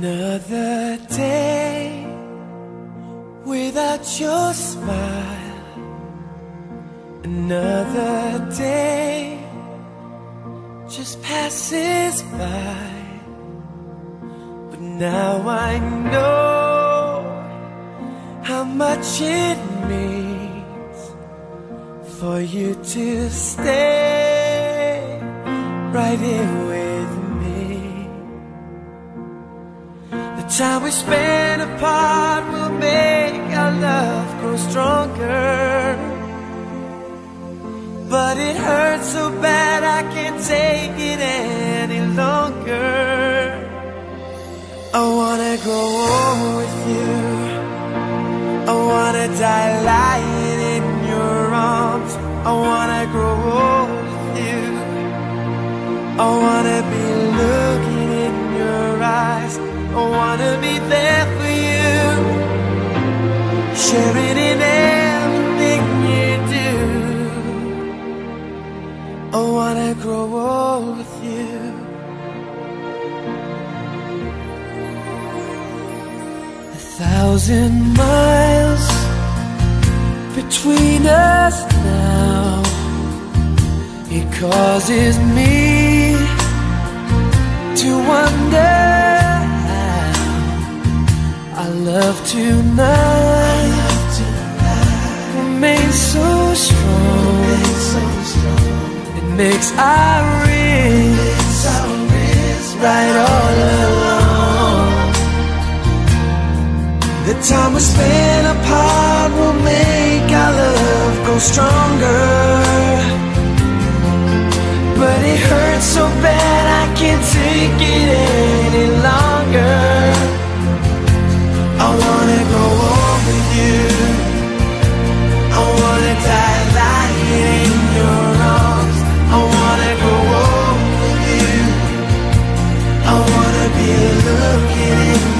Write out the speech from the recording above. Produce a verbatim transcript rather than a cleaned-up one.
Another day without your smile. Another day just passes by. But now I know how much it means for you to stay right here with me. The time we spend apart will make our love grow stronger. But it hurts so bad I can't take it any longer. I wanna grow old with you. I wanna die lying in your arms. I wanna grow old with you. I wanna be looking in your eyes. I wanna be there for you, sharing in everything you do. I wanna grow old with you. A thousand miles between us now. It causes me to wonder how our love tonight remains so strong. It makes our wrists right all along. The time we spend apart will make our love grow stronger. But it hurts so bad I can't take it any longer. I wanna grow old with you. I wanna die lying in your arms. I wanna grow old with you. I wanna be looking in